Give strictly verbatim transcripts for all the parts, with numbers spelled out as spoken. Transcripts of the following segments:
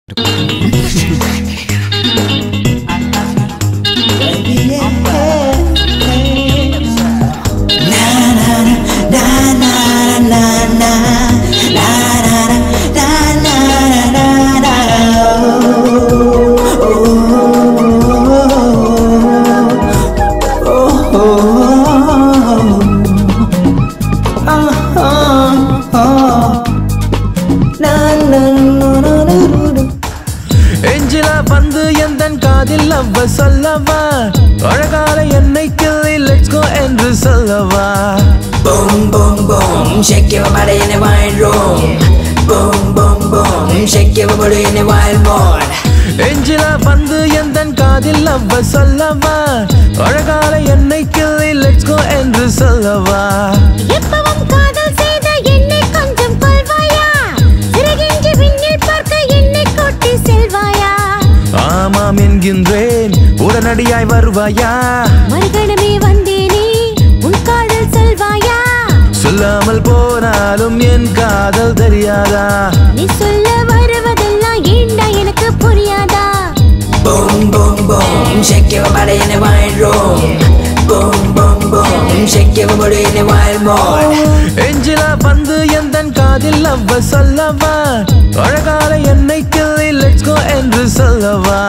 Boom boom boom, shake your body in a wine room. Boom boom boom, shake your body in a wild mood. Angela bandu endan kaadil lavva sollava. Azhagala ennai killi let's go endru sollava. எப்பவும் காதல் செய்த என்னை கொஞ்சம் கொல்வாயா? சிறகின்றி விண்ணில் பார்க்க என்னை கொட்டி செல்வாயா? ஆமாம் என்கின்றேன், உடனடியாய் வருவாயா? மறுகணமே வந்தேனே, உன் காதல் சொல்வாயா? சொல்லாமல் போனாலும் என் காதல் தெரியாதா? நீ சொல்ல வருவதெல்லாம் ஏண்டா எனக்கு புரியாதா? Boom boom boom, shake your body in a wine room. Boom boom boom, shake your body in a wild mood. Angela bandu endan kaadil lavva sollava. Azhagala ennai killi let's go endru sollava.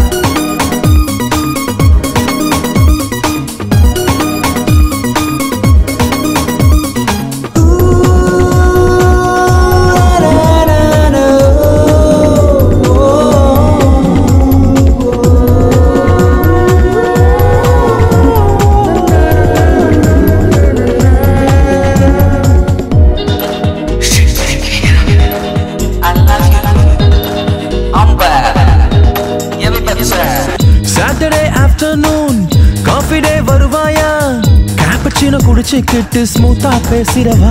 Saturday afternoon, coffee day varuvaya. Cappuccino kudichikittu smooth ah pesirava.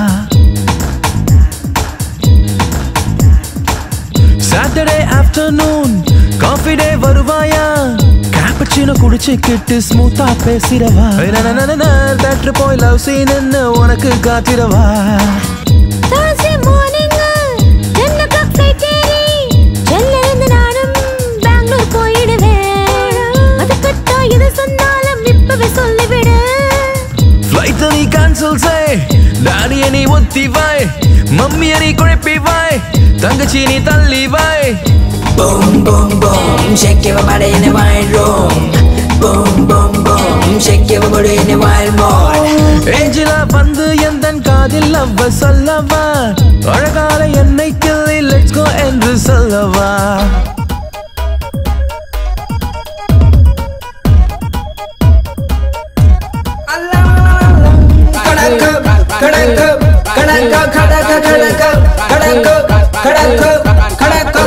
Saturday afternoon, coffee day varuvaya. Cappuccino kudichikittu smooth ah pesirava. Na na na na, that boy love scene ennu unakku kaatirava. Thursday morning, ten o'clock flight ஏறி சென்னையிலிருந்து நானும் பெங்களூர் போயிடுவேன். அதுக்கட்டா எது சொன்னாலும் இப்பவே சொல்லிவிடு. Flight நீ cancel செய், டாடியை நீ ஒத்தி வை, மம்மியை நீ குழப்பி வை, தங்கச்சி நீ தள்ளி வை. Boom boom boom, shake your body in a wine room. Boom boom boom, shake your body in a wild mood. Angela bandu endan kaadil lavva sollava. Azhagala ennai killi let's go endru sollava. Kadakku kadakku kadakku kadakku kadakku kadakku kadakku kadakku.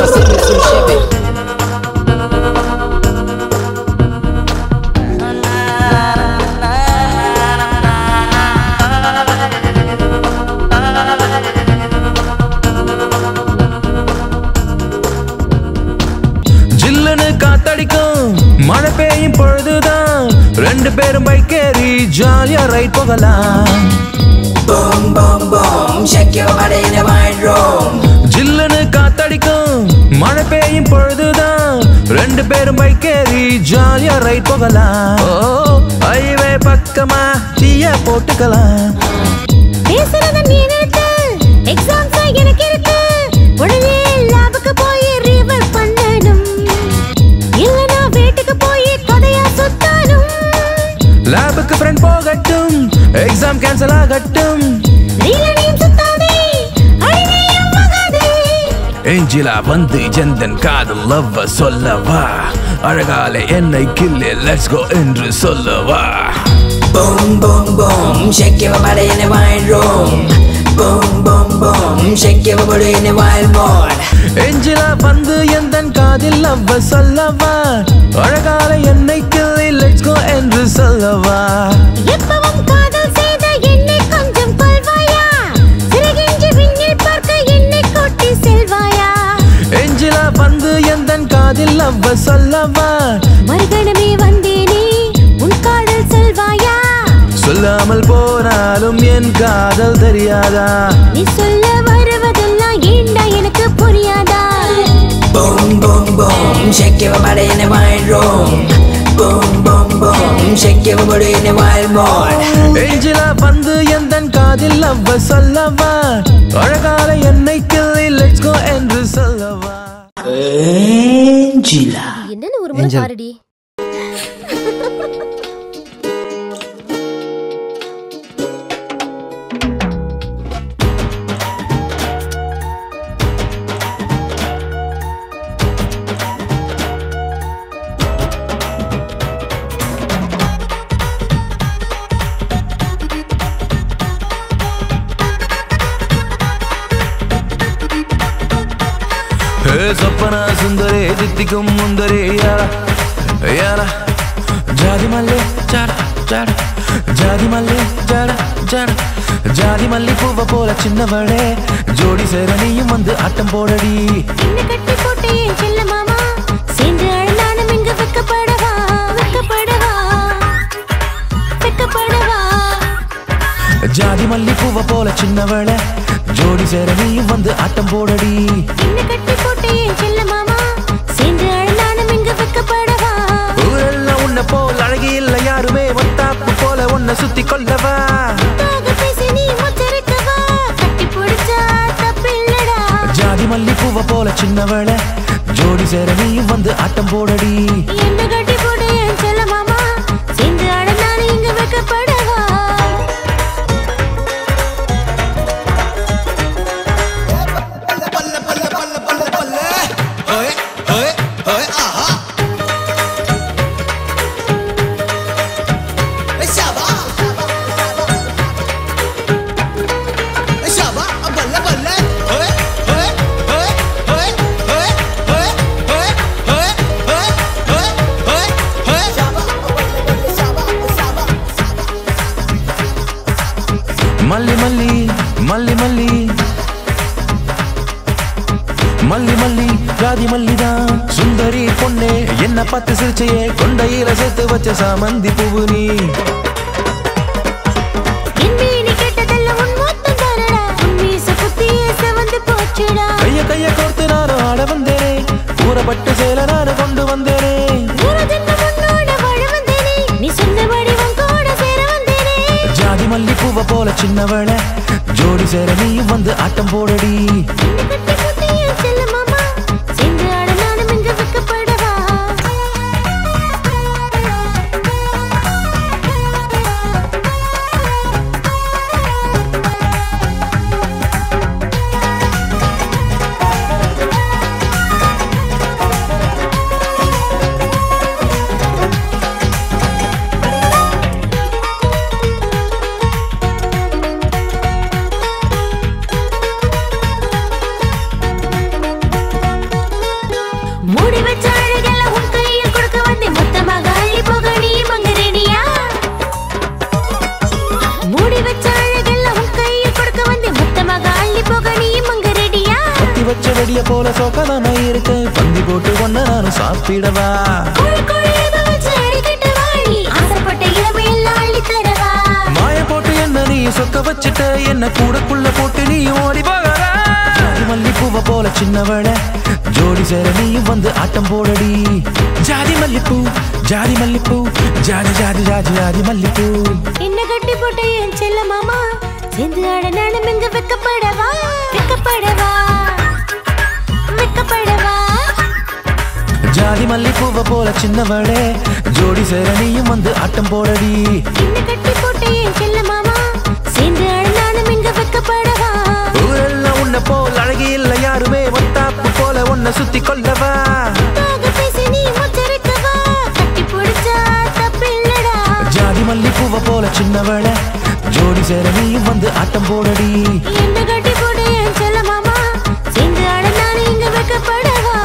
ஜில்லுன்னு காத்தடிக்கும் மழை பெய்யும் பொழுதுதான் ரெண்டு பேரும் bike ஏறி ஜாலியா right போகலாம். Boom boom boom, shake your body in a wine room. ஜில்லுன்னு காத்தடிக்கும் மழை பெய்யும் பொழுதுதான் ரெண்டு பேரும் பைக் ஏறி ஜாலியா ரைட் போகலாம். ஓ ஹைவே பக்கமா டீய போட்டுக்கலாம். பேசுறத நீ நிறுத்து, எக்ஸாம்ஸ் எனக்கு இருக்கு. உடனே லேபுக்கு போய் ரிவர் பண்ணணும். இல்லனா வீட்டுக்கு போய் கதையா சுத்தணும். லேபுக்கு ஃப்ரெண்ட் போகட்டும், எக்ஸாம் கேன்சல் ஆகட்டும். ரீலனையும் சுத்தாதே, அடிமையும் ஆகாதே. ஏஞ்சலா வந்து எந்தன் காதல் லவ்வ சொல்லவா. அழகால என்னை கில்லி லெட்ஸ் கோ என்று சொல்லவா. Boom boom boom, shake your body in a wine room. Boom boom boom, shake your body in a wild mood. Angela வந்து எந்தன் காதில் லவ்வ சொல்லவா. அழகால என்னை கில்லி லெட்ஸ் கோ என்று சொல்லவா. எப்பவும் காதல் செய்த என்னை கொஞ்சம் கொல்வாயா? சிறகின்றி விண்ணில் பார்க்க என்னை கொட்டி செல்வாயா? ஏஞ்சலா வந்து எந்தன் காதில் லவ்வ சொல்லவா. மறுகணமே வந்தேனே, உன் காதல் சொல்வாயா? சொல்லாமல் போனாலும் என் காதல் தெரியாதா? நீ சொல்ல வருவதெல்லாம் ஏண்டா எனக்கு புரியாதா? Boom boom boom, shake your body in a wide room. Boom boom boom, shake your body in a wild mood. Angela வந்து எந்தன் காதில் லவ் சொல்லவா, அழகால என்னை கிள்ளி let's go என்று சொல்லவா. Angela என்னன்னு ஒரு முறை பாருடி. सपना सुंदरे दित्तिकुम मुंदरे यारा यारा जादी मल्ले जाड़ा जाड़ा जादी मल्ले जाड़ा जाड़ा जादी मल्ली पूव पोल चिन्नवळे जोड़ी சேர நீயும் வந்து ஆட்டம் போடடி என்ன கட்டி போட்டே செல்ல மாமா சேர்ந்து அழனானும் இங்க வெக்கப்படவா வெக்கப்படவா வெக்கப்படவா जादी मल्ली पूव पोल चिन्नवळे जोड़ी சேர நீயும் வந்து ஆட்டம் போடடி என்ன கட்டி போட்டே செல்ல மாமா சேர்ந்து அழனானும் இங்க வெக்கப்படவா ஊரெல்லாம் உன்னை போல் அழகி இல்ல யாருமே ஒத்தாப்பு போல உன்னை சுத்தி கொள்ளவா தாக பேசி நீ முச்சரிக்கவா கட்டி பிடிச்சா தப்பில்லடா ஜாதி மல்லி பூவ போல சின்னவளே ஜோடி சேர நீயும் வந்து ஆட்டம் போடடி என்ன கட்டி போட்டே செல்ல மாமா சேர்ந்து அழனானும் இங்க வெக்கப்படவா மல்லி மல்லி மல்லி மல்லி மல்லி மல்லி ஜாதி மல்லிதான் சுந்தரி பொண்ணே என்ன பார்த்து சிரிச்சையே கொண்டையில சேர்த்து வச்ச சாமந்தி பூவு நீ கைய கைய கோர்த்து நானும் ஆட வந்தேனே ஊறப்பட்டு சேல நானும் கொண்டு வந்தேனே ஜாதி மல்லி பூவ போல சின்னவளே ஜோடி சேர நீயும் வந்து ஆட்டம் போடடி வெடிய போல சோக்கதான இருக்கு பந்தி போட்டு ஒன்ன நானும் சாப்பிடவா மாய போட்டு என்ன நீ சொக்க வச்சுட்ட என்ன கூடக்குள்ள போட்டு நீ ஓடி போகலா மல்லி பூவ போல சின்னவளே ஜோடி சேர நீயும் வந்து ஆட்டம் போடடி ஜாதி மல்லிப்பூ ஜாதி மல்லிப்பூ ஜாதி ஜாதி ஜாதி ஜாதி மல்லிப்பூ என்ன கட்டி போட்டு என் செல்ல மாமா சேர்ந்து ஆட நானும் இங்க வெக்கப்படவா வெக்கப்படவா ஜாதி மல்லி பூவ போல சின்னவளே ஜோடி சேர நீயும் வந்து ஆட்டம் போடடி என்ன கட்டி போட்டு என் செல்ல மாமா சேர்ந்து ஆட நானும் இங்க வெக்கப்படவா ஊரெல்லாம் உன்னை போல் அழகி இல்ல யாருமே ஒத்தாப்பு போல உன்னை சுத்தி கொள்ளவா தாக பேசி நீ முச்சரிக்கவா கட்டி பிடிச்சா தப்பில்லடா ஜாதி மல்லி பூவ போல சின்னவளே ஜோடி சேர நீயும் வந்து ஆட்டம் போடடி என்ன கட்டி போட்டு என் செல்ல மாமா சேர்ந்து ஆட நானும் இங்க வெக்கப்படவா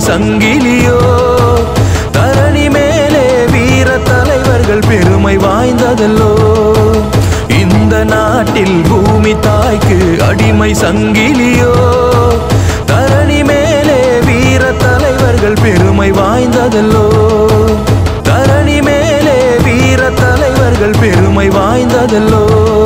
சங்கிலியோ தரணி மேலே வீர தலைவர்கள் பெருமை வாய்ந்ததல்லோ இந்த நாட்டில் பூமி தாய்க்கு அடிமை சங்கிலியோ தரணி மேலே வீர தலைவர்கள் பெருமை வாய்ந்ததல்லோ தரணி மேலே வீர தலைவர்கள் பெருமை வாய்ந்ததல்லோ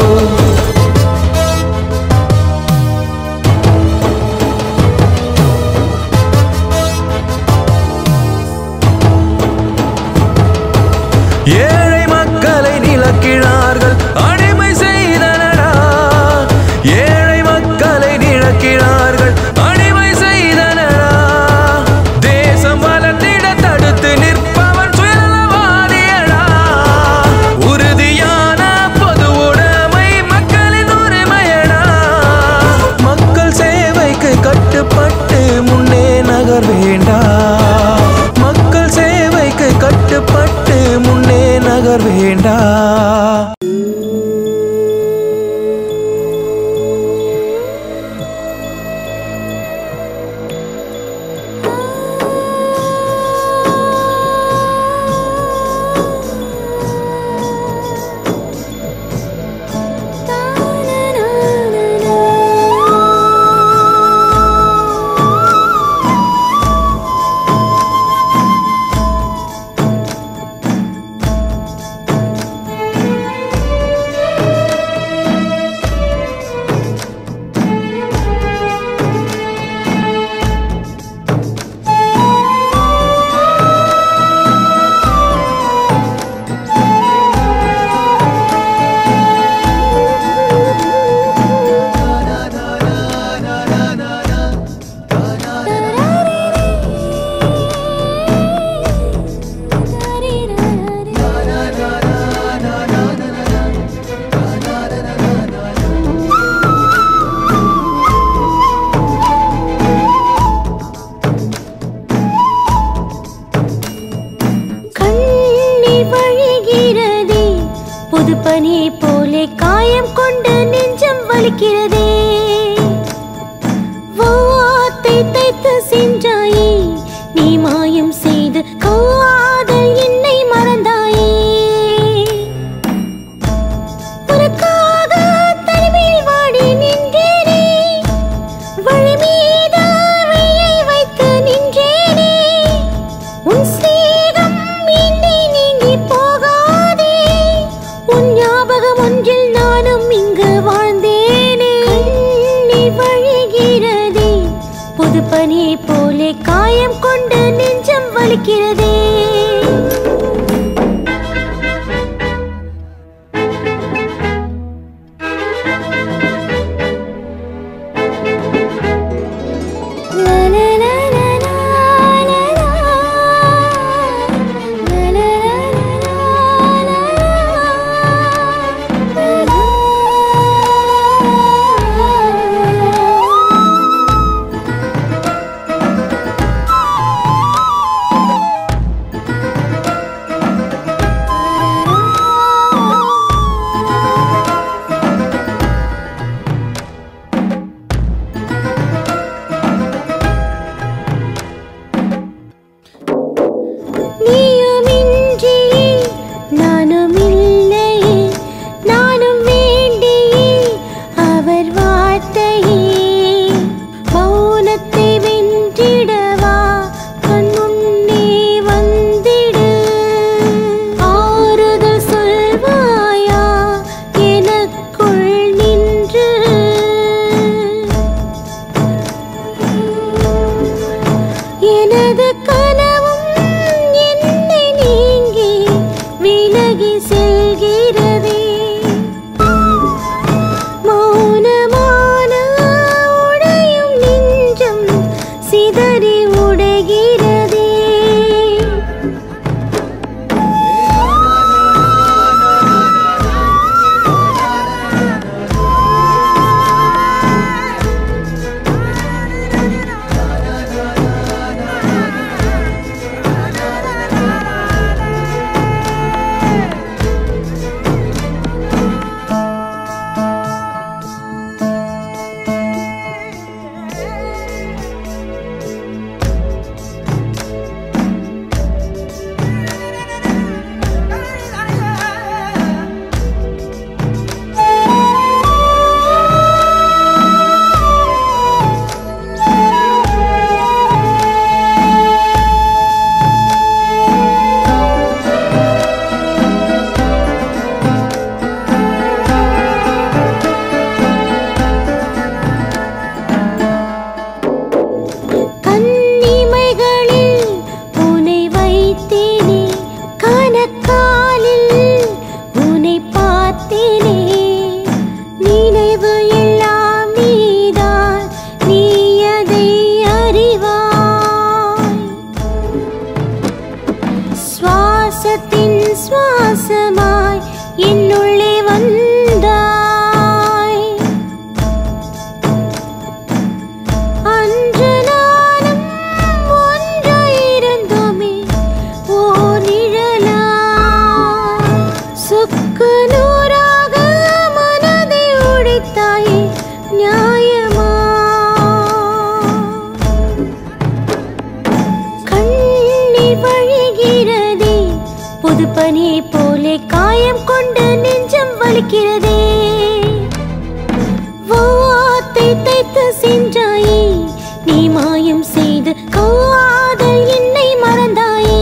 ஏழை மக்களை நிலக்கிழார்கள் அடிமை செய்தனடா ஏழை மக்களை நிலக்கிழார்கள் அடிமை செய்தனடா தேசம் வளர்ந்திட தடுத்து நிற்பவன் சுயநலவாதியடா உறுதியான பொது உடைமை மக்களின் உரிமையடா மக்கள் சேவைக்கு கட்டுப்பட்டு முன்னே நகர் வேண்டாம் மக்கள் சேவைக்கு கட்டுப்பட்டு முன்னே நகர் வேண்டா அழைக்கிறதே வாத்தை தைத்து சென்றாயே நீ மாயம் செய்து காதல் என்னை மறந்தாயே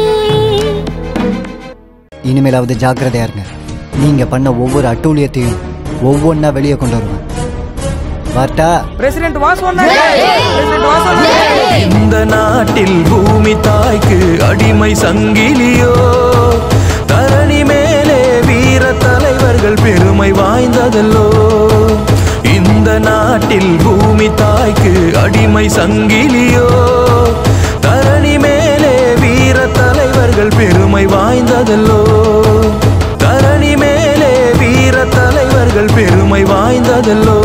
இனிமேலாவது ஜாக்கிரதையா இருங்க நீங்க பண்ண ஒவ்வொரு அட்டூழியத்தையும் ஒவ்வொன்னா வெளியே கொண்டு வருவேன் வார்த்தா பிரசிடென்ட் வாஸ் சொன்னாரு பிரசிடென்ட் வாஸ் சொன்னாரு இந்த நாட்டில் பூமி தாய்க்கு அடிமை சங்கிலியோ தரணி மேலே வீர தலைவர்கள் பெருமை வாய்ந்ததல்லோ இந்த நாட்டில் பூமி தாய்க்கு அடிமை சங்கிலியோ தரணி மேலே வீர தலைவர்கள் பெருமை வாய்ந்ததல்லோ தரணி மேலே வீர தலைவர்கள் பெருமை வாய்ந்ததல்லோ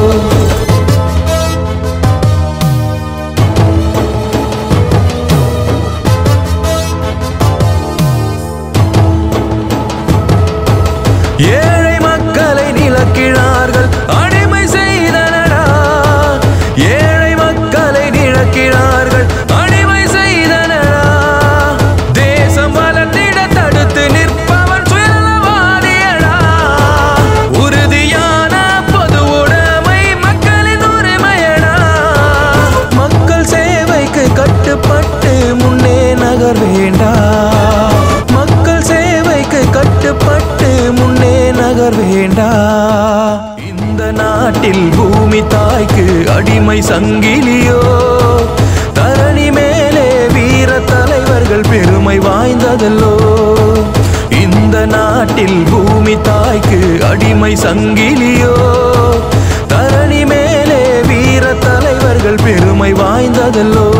ஏழை மக்களை நிலக்கிழார்கள் அடிமை செய்தனடா ஏழை மக்களை நிலக்கிழார்கள் அடிமை செய்தனடா தேசம் வளர்ந்திட தடுத்து நிற்பவன் சுயநலவாதியடா உறுதியான பொது உடைமை மக்களின் உரிமையடா மக்கள் சேவைக்கு கட்டுப்பட்டு முன்னே நகர் வேண்டாம் மக்கள் சேவைக்கு கட்டுப்பட்டு முன்னே நகர் வேண்டா இந்த நாட்டில் பூமி தாய்க்கு அடிமை சங்கிலியோ தரணி மேலே வீர தலைவர்கள் பெருமை வாய்ந்ததல்லோ இந்த நாட்டில் பூமி தாய்க்கு அடிமை சங்கிலியோ தரணி மேலே வீர தலைவர்கள் பெருமை வாய்ந்ததல்லோ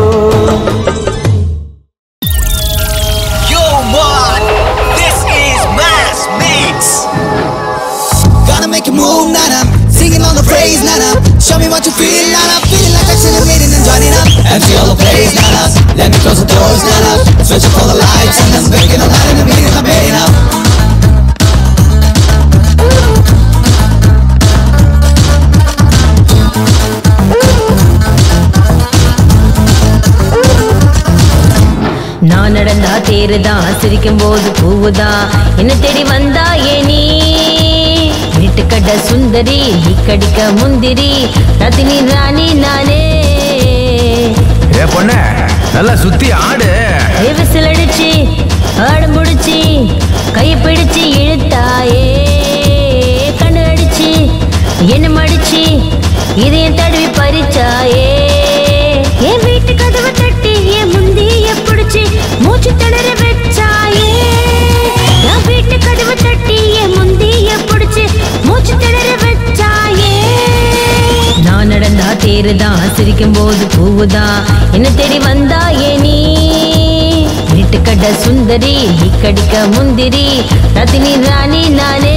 Make you move, nana. Singing on the phrase, nana. Show me what you feel, nana. Feeling like accelerating and joining up. Empty all the place, nana. Let me close the doors, nana. Switch up all the lights and I'm breaking the light in the meeting I'm paying up. நான் நடந்தா தேருதான் சிரிக்கும் போது பூவுதா என்ன தேடி வந்தா ஏ நீ வீட்டுக்கட சுந்தரி நீ கடிக்க முந்திரி ரத்தினி ராணி நானே ஏ பொண்ணே நல்லா சுத்தி ஆடு விசில் அடிச்சு ஆடம் பிடிச்சி கையை பிடிச்சு இழுத்தாயே கண்ணு அடிச்சு என்ன மடிச்சு இதையும் தடவி பறிச்சாயே என் வீட்டு கதவை தட்டி என் முந்திய பிடிச்சி மூச்சு திணற வச்சாயே என் வீட்டு கதவை தட்டி என் முந்திய பிடிச்சி மூச்சு திணற வச்சாயே நான் நடந்தா தேருதான் சிரிக்கும் போது பூவுதான் என்ன தேடி வந்தா ஏ நீ வீட்டுக்கட சுந்தரி நீ கடிக்க முந்திரி ரத்தினி ராணி நானே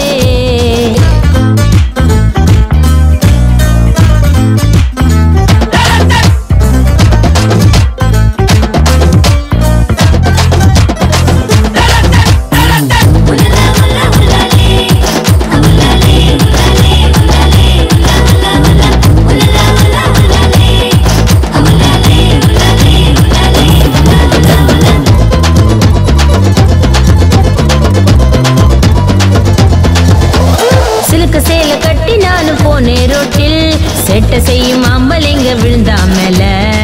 செட்ட செய்யும் அம்பலிங்க விழுந்தா மேல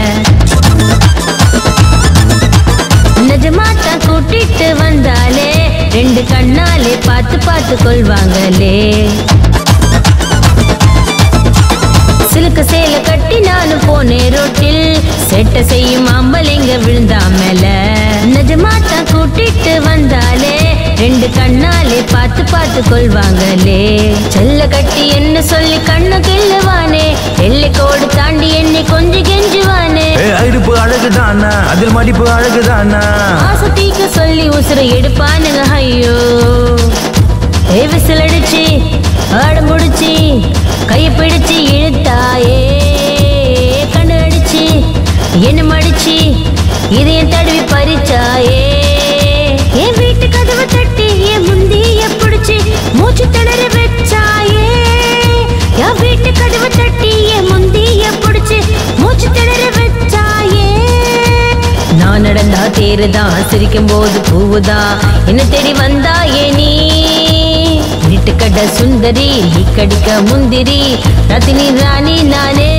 நிஜமாத்தா கூட்டிட்டு வந்தாலே ரெண்டு கண்ணாலே பார்த்து பார்த்து கொள்வாங்களே சிலுக்கு சேல கட்டி நானும் போனே ரோட்டில் செட்ட செய்யும் அம்பலிங்க விழுந்தா மேல நிஜமாத்தா கூட்டிட்டு வந்தாலே ரெண்டு கண்ணாலே பார்த்து பார்த்து கொள்வாங்களே செல்ல கட்டி என்ன சொல்லி கண்ணு கிள்ளுவானே எல்லை கோடு தாண்டி என்னை கொஞ்சம் கெஞ்சுவானே இடுப்பு அழகுதானா அதில் மடிப்பு அழகுதானா ஆசை தீக்க சொல்லி உசுரை எடுப்பானுங்க ஐயோ ஏ விசில் அடிச்சு ஆடம் முடிச்சு கையை பிடிச்சு இழுத்தாயே கண்ணு அடிச்சு என்ன மடிச்சு இதையும் தடவி பறிச்சாயே என் வீட்டு கதவை தட்டி என் முந்திய பிடிச்சி மூச்சு திணற வச்சாயே என் வீட்டு கதவை தட்டி என் முந்திய பிடிச்சி மூச்சு திணற வச்சாயே நான் நடந்தா தேருதான் சிரிக்கும் போது பூவுதா என்ன தேடி வந்தா ஏ நீ வீட்டுக்கட வீட்டுக்கட சுந்தரி நீ கடிக்க முந்திரி ரத்தினி ராணி நானே.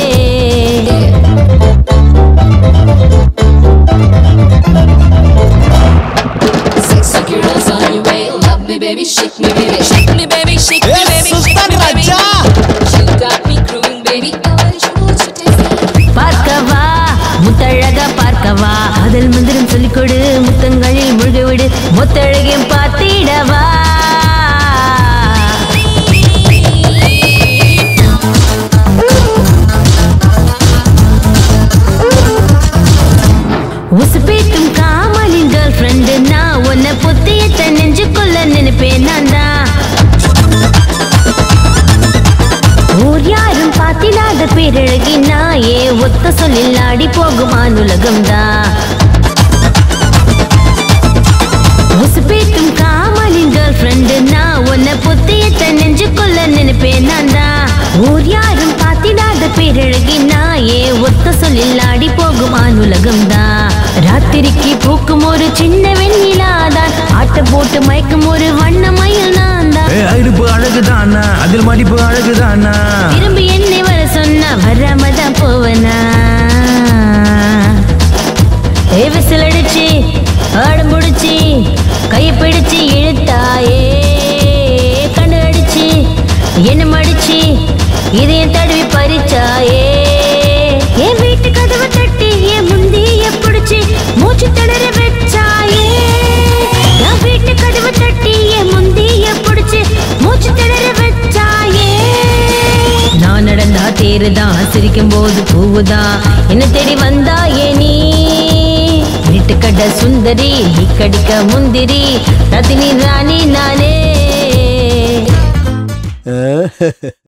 Sexy girls on your way, love me baby, shake me baby, shake me baby, shake me baby, shake me baby. You got me grooving baby, பார்க்கவா முத்தழகா பார்க்கவா காதல் மந்திரம் சொல்லிக் கொடு முத்தங்களில் முழுக விடு முத்தழகையும் பார்த்திடவா. உசுப்பேட்டும் காமலின் கேர்ள் ஃப்ரெண்டு நான் உன்னை புத்தியத்தை நெஞ்சுக்குள்ள நினைப்பேன் நான் தான். ஊர் யாரும் பார்த்திடாத பேரழகி நாயே ஒத்த சொல்லில் ஆடி போகுமான் உலகம் தான். உசுப்பேட்டும் காமலின் கேர்ள் ஃப்ரெண்டு நான் உன்னை புத்தியத்தை நெஞ்சுக்குள்ள நினைப்பேன் நான் தான். ஊர் யாரும் பார்த்திடாத பேரழகி நாயே ஒத்த சொல்லில் ஆடி போகுமான் உலகம் தான். ராத்திரிக்கு பூக்கும் ஒரு சின்ன வெண்ணிலாதான் ஆட்ட போட்டு மயக்கும் ஒரு வண்ண மயில் நான் தான். அழுப்பு அழகுதானா அதில் மடிப்பு அழகுதானா திரும்பி என்னை வர சொன்னா வராமதான் போவனா. ஏ விசில் அடிச்சு ஆடம் பிடிச்சி கையை பிடிச்சு இழுத்தாயே கண்ணு அடிச்சு என்ன மடிச்சு இதையும் தடவி பறிச்சாயே. என் வீட்டு கதவை தட்டி என் முந்திய பிடிச்சி மூச்சு தடற வச்சாயே. என் வீட்டு கதவை தட்டி என் முந்திய பிடிச்சி மூச்சு தடற வச்சாயே. நான் நடந்தா தேருதான் சிரிக்கும் போது பூவுதான் என்ன தேடி வந்தாயே நீ. வீட்டுக்கட சுந்தரி நீ கடிக்க முந்திரி ரத்தினி ராணி நானே.